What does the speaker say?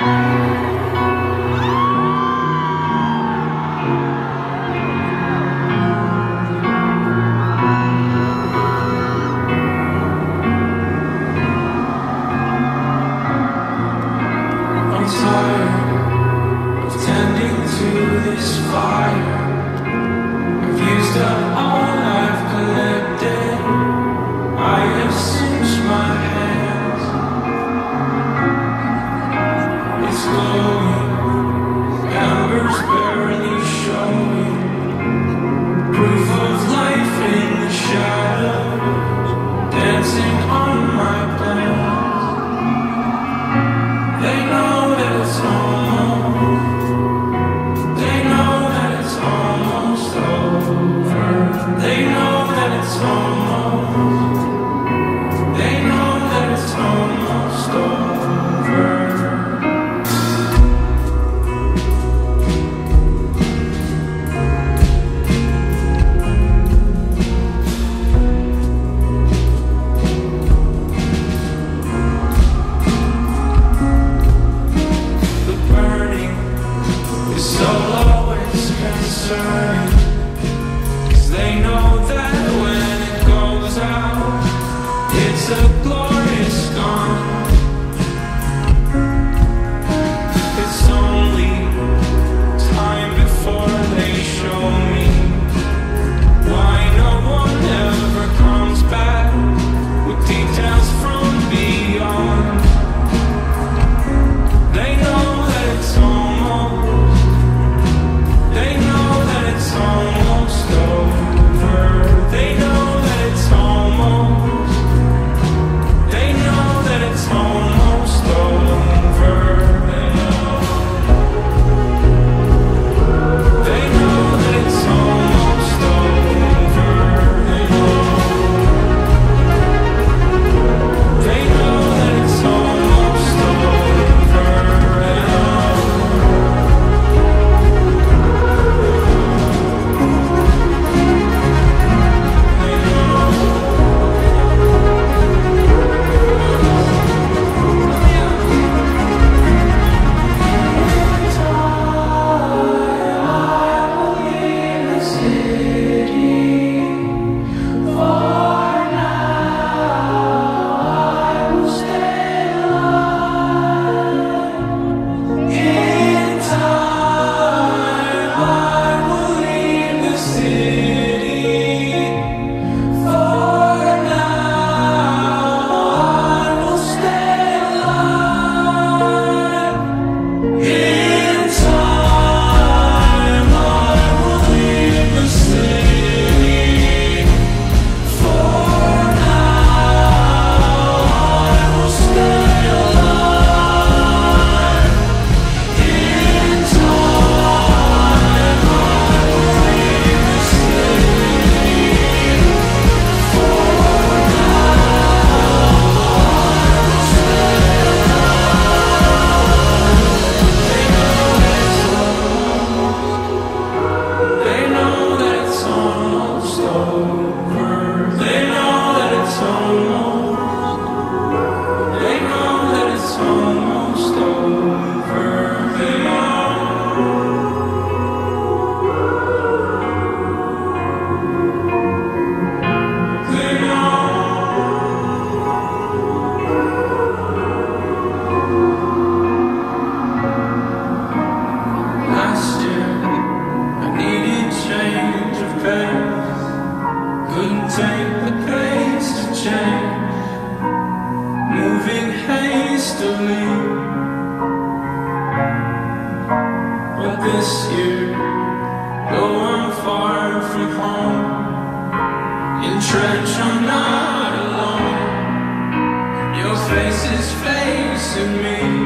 I'm tired of tending to this fire. I've used up all I've collected. I have singed my hands. It's glowing, embers barely showing, proof of life in the shadows, dancing on my plans. They know that it's almost, they know that it's almost over. They know that it's almost, they know that it's almost over. So always concerned, 'cause they know that when it goes out, it's a glorious gone. It's only time before they show me why no one ever comes back with details from beyond. They know that it's almost, they know that it's almost over. They know that it's almost, they know that it's almost over. They know that it's almost over. They know that it's almost over. Couldn't take the pace to change, moving hastily. But this year, though I'm far from home, entrenched, I'm not alone. Your face is facing me.